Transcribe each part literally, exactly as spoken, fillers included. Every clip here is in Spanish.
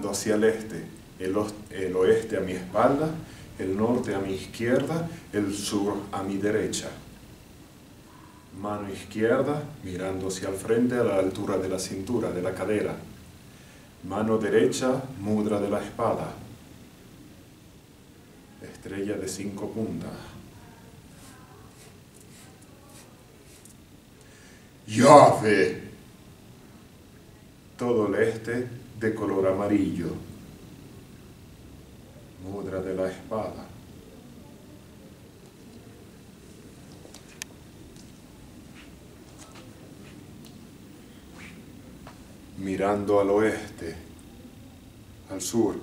mirando hacia el este, el, el oeste a mi espalda, el norte a mi izquierda, el sur a mi derecha. Mano izquierda mirando hacia el frente a la altura de la cintura, de la cadera. Mano derecha, mudra de la espada. Estrella de cinco puntas. ¡Llave! Todo el este de color amarillo. Mudra de la espada. Mirando al oeste, al sur.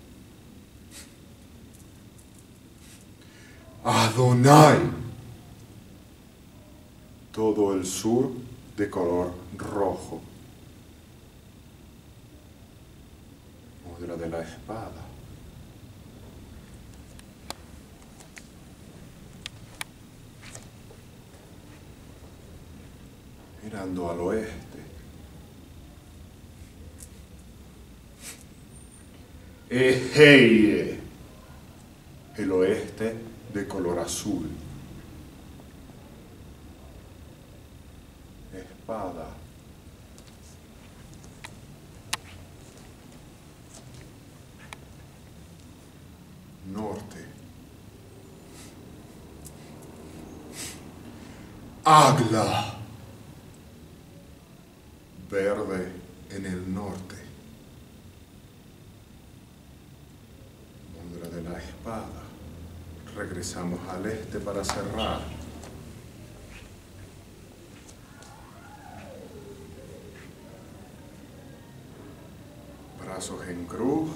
Adonai. Todo el sur de color rojo. Mudra de la espada. Mirando al oeste. Eheye, el oeste de color azul. Espada. Norte. Agla. Verde en el norte. Mudra de la espada. Regresamos al este para cerrar. Brazos en cruz.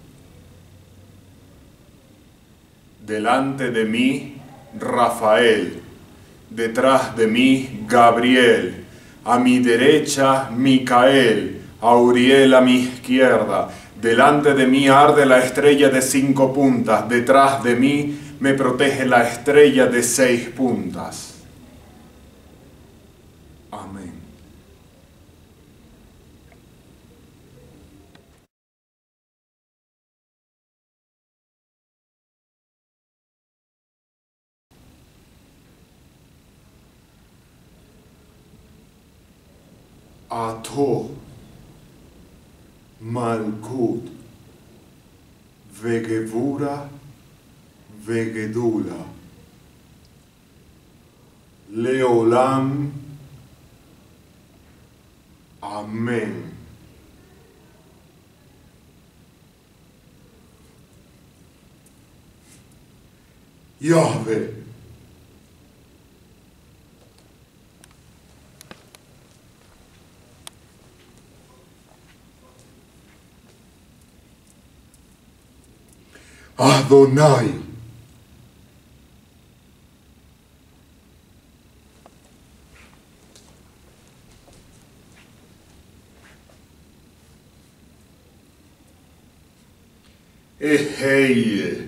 Delante de mí, Rafael. Detrás de mí, Gabriel. A mi derecha, Micael. A Uriel a mi izquierda. Delante de mí arde la estrella de cinco puntas. Detrás de mí me protege la estrella de seis puntas. Amén. Ato, Malkut, Vegevura, Vegedula, Leolam, Amén. Yahvé. Adonai. Eheye.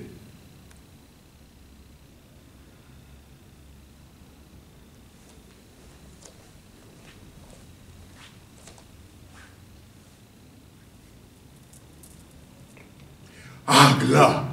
Agla.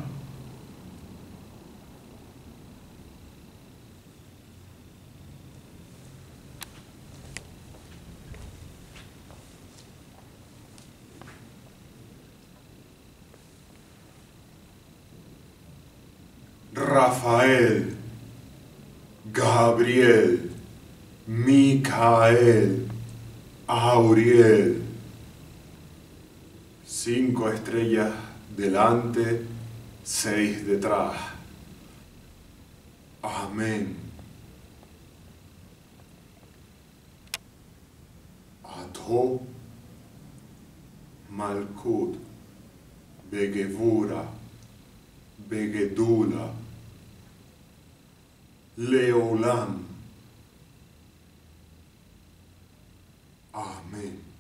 Rafael, Gabriel, Micael, Auriel. Cinco estrellas delante, seis detrás. Amén. Ato, Malkut, Vegevura, Vegedula, Leolam. Amén.